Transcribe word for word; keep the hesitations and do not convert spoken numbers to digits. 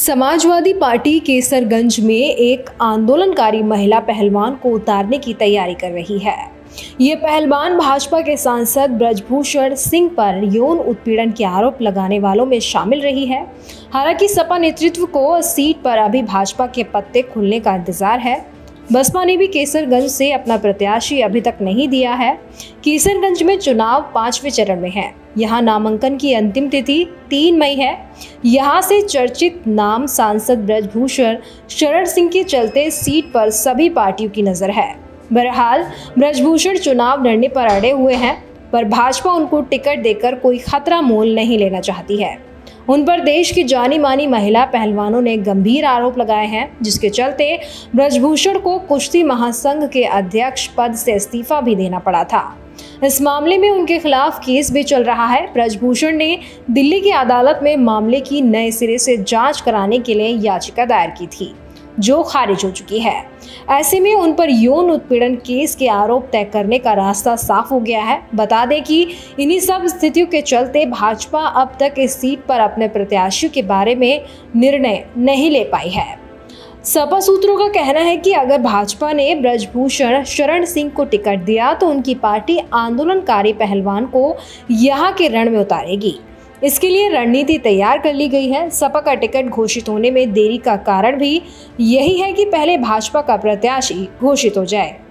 Samajwadi party Kaiserganj में एक आंदोलनकारी महिला पहलवान को उतारने की तैयारी कर रही है। ये पहलवान भाजपा के सांसद ब्रजभूषण सिंह पर यौन उत्पीड़न के आरोप लगाने वालों में शामिल रही है। हालांकि सपा नेतृत्व को सीट पर अभी भाजपा के पत्ते खुलने का इंतजार है। बसपा ने भी केसरगंज से अपना प्रत्याशी अभी तक नहीं दिया है। केसरगंज में चुनाव पांचवें चरण में है। यहाँ नामांकन की अंतिम तिथि तीन मई है। यहाँ से चर्चित नाम सांसद ब्रजभूषण शरण सिंह के चलते सीट पर सभी पार्टियों की नजर है। बहरहाल ब्रजभूषण चुनाव लड़ने पर अड़े हुए हैं, पर भाजपा उनको टिकट देकर कोई खतरा मोल नहीं लेना चाहती है। उन पर देश की जानी मानी महिला पहलवानों ने गंभीर आरोप लगाए हैं, जिसके चलते ब्रजभूषण को कुश्ती महासंघ के अध्यक्ष पद से इस्तीफा भी देना पड़ा था। इस मामले में उनके खिलाफ केस भी चल रहा है। ब्रजभूषण ने दिल्ली की अदालत में मामले की नए सिरे से जांच कराने के लिए याचिका दायर की थी, जो खारिज हो चुकी है। ऐसे में उन पर यौन उत्पीड़न केस के आरोप तय करने का रास्ता साफ हो गया है। बता दें कि इन्हीं सब स्थितियों के चलते भाजपा अब तक इस सीट पर अपने प्रत्याशी के बारे में निर्णय नहीं ले पाई है। सपा सूत्रों का कहना है कि अगर भाजपा ने ब्रजभूषण शरण सिंह को टिकट दिया तो उनकी पार्टी आंदोलनकारी पहलवान को यहाँ के रण में उतारेगी। इसके लिए रणनीति तैयार कर ली गई है। सपा का टिकट घोषित होने में देरी का कारण भी यही है कि पहले भाजपा का प्रत्याशी घोषित हो जाए।